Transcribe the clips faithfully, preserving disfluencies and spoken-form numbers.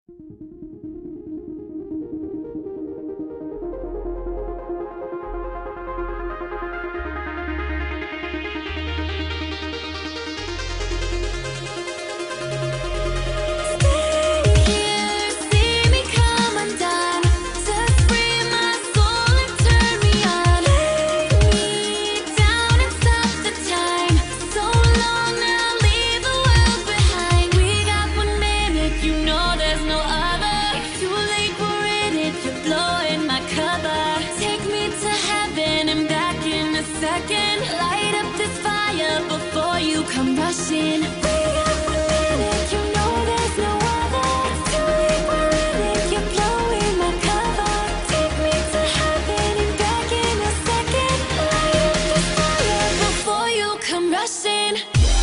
Second, light up this fire before you come rushing. We got one minute, you know there's no other. It's too late, we're in it, you're blowing my cover. Take me to heaven and back in a second. Light up this fire before you come rushing.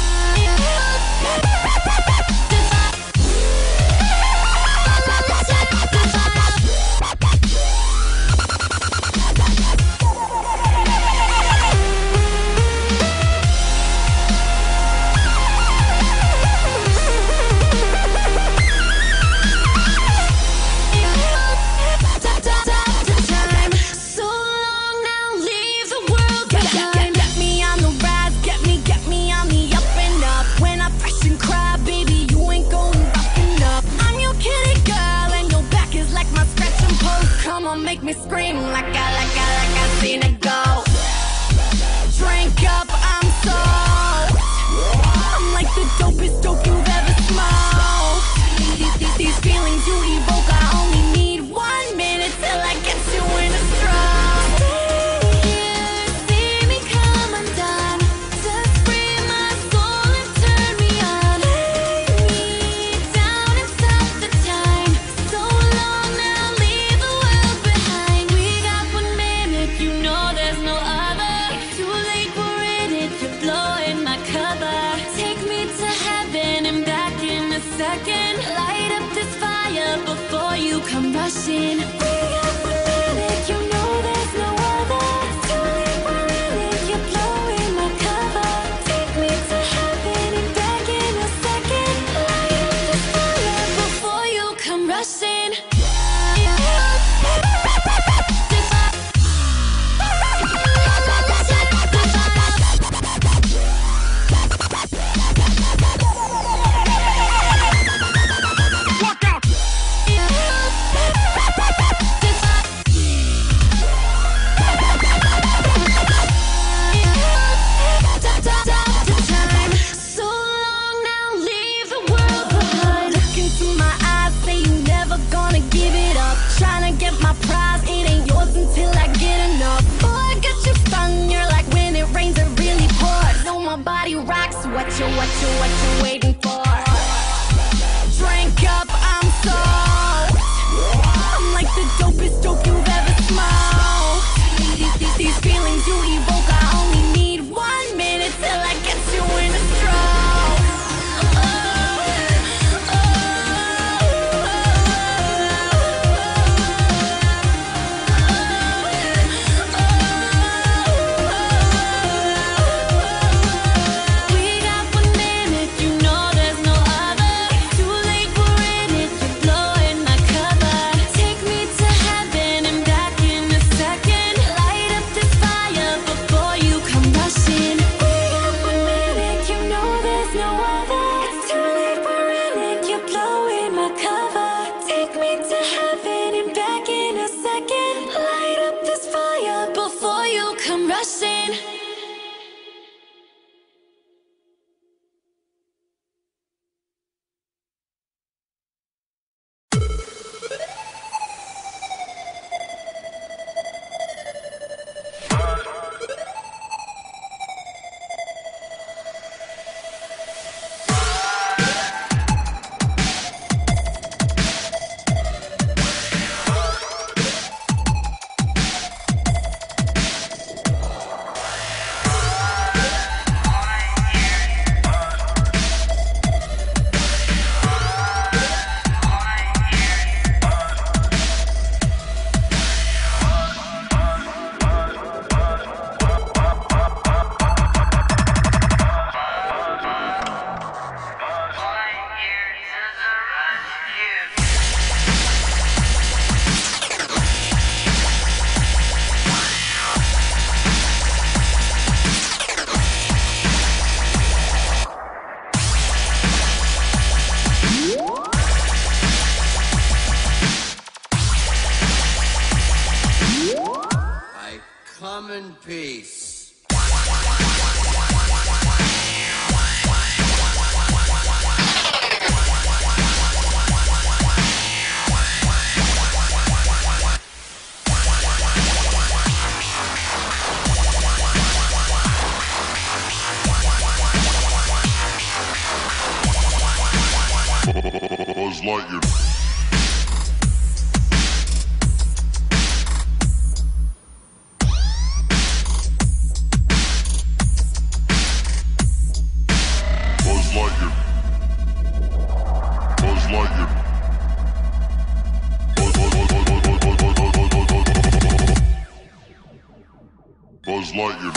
Make me scream like I, like I, like I seen it go. Drink up, I'm soaked. I'm like the dopest dope you've ever smoked. These, these, these feelings you evoke, I only need one minute till I get you in a stroke. Stay here, see me come undone. Just free my soul and turn me on. Lay me down and stop the time. So long now, leave the world behind. We got one minute, you know there's no other. It's too late, we're in it, you're blowing my cover. Take me to heaven and back in a second. Light up this fire before you come rushing. We got one minute, you know there's no other. It's too late, we're in it, you're blowing my cover. Take me to heaven and back in a second. Light up this fire before you come rushing. Walk out! in peace. Buzz Lightyear. Buzz Lightyear. Buzz Lightyear. Buzz, Buzz, Buzz, Buzz, Buzz, Buzz, Buzz, Buzz, Buzz, Buzz Lightyear.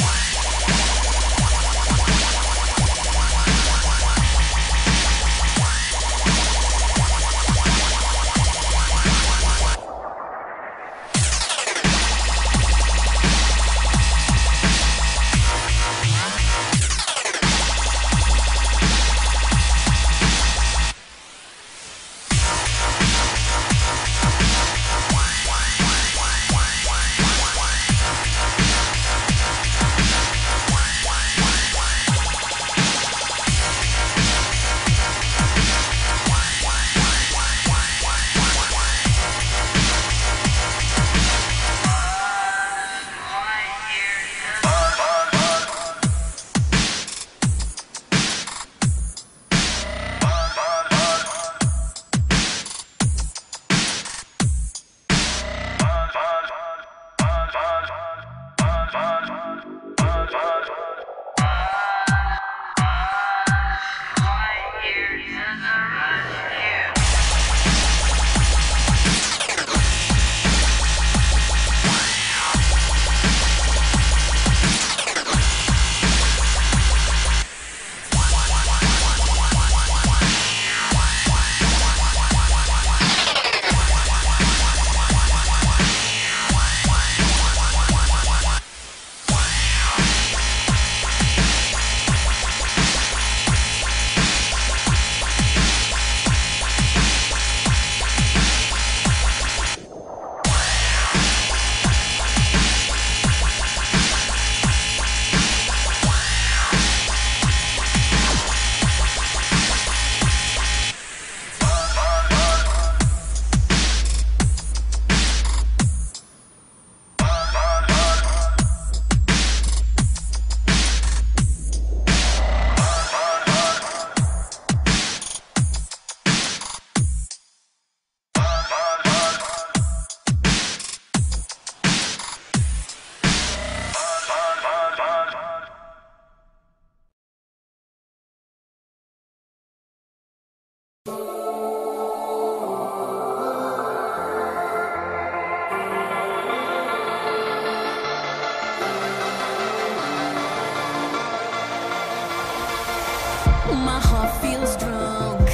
My heart feels drunk.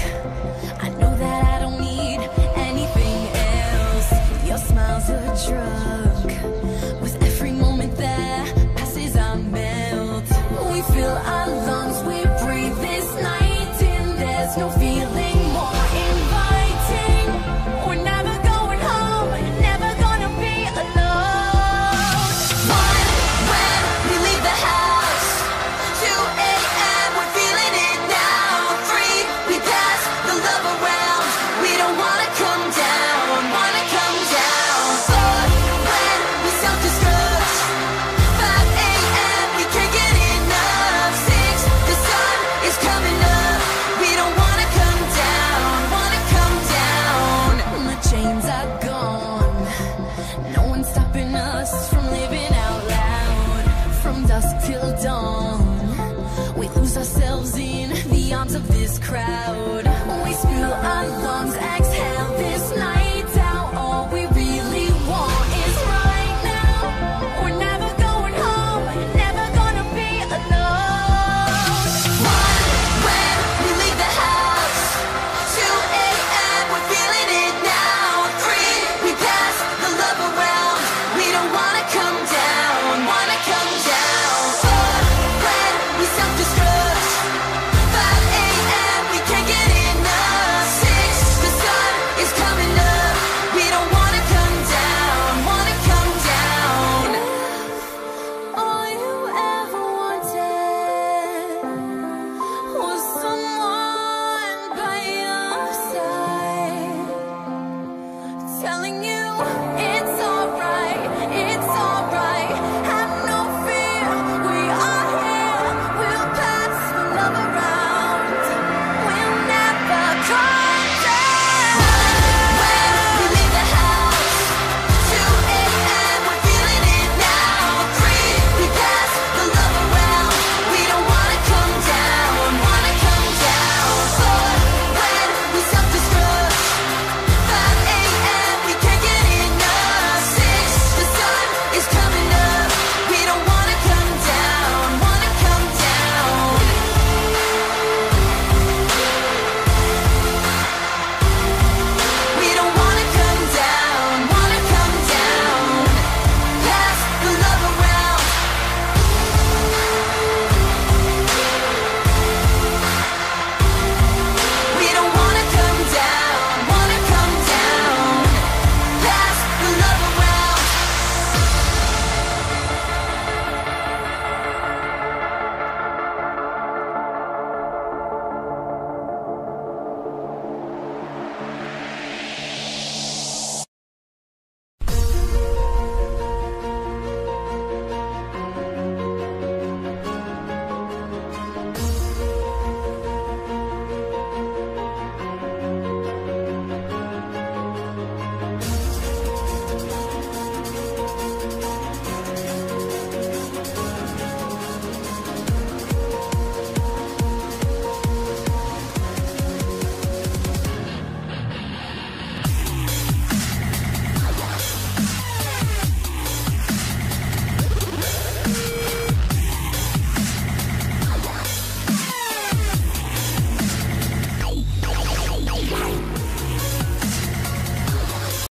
I know that I don't need anything else. Your smile's a drug. With every moment that passes, I melt. We fill our lungs, we breathe this night in. There's no feeling more inviting. We're never going home, never gonna be alone. One, when we leave the house. Two a m, we're feeling it now. Three, we pass the love around. We don't wanna come down, wanna come down. Four, when we self-destruct. Five a m, we can't get enough. Six, the sun is coming up. We don't wanna come down, wanna come down. The chains are gone. No one's stopping us from living out loud. From dusk till dawn, we lose ourselves in the arms of this crowd.